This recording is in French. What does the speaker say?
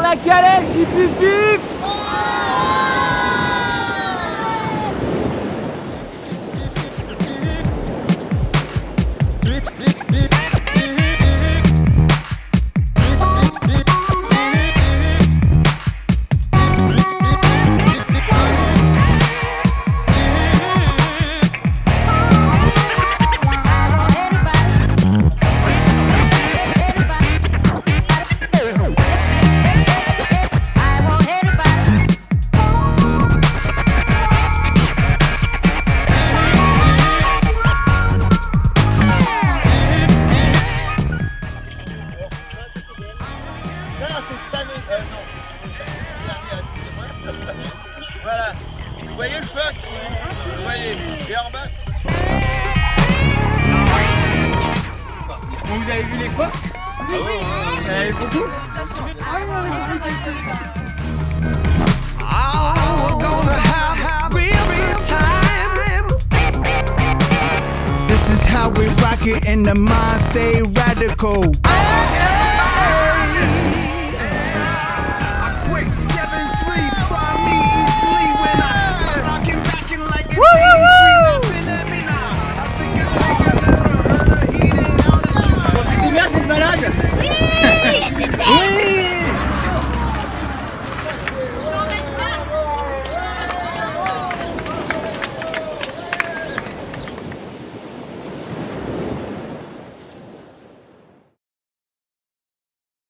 la calèche, hip hip hip. Voilà, vous voyez le feu? Vous voyez, et en bas. Bon, vous avez vu les quoi? Ah oui, oui. Vous avez beaucoup? This is how we rock it and the mind stay radical.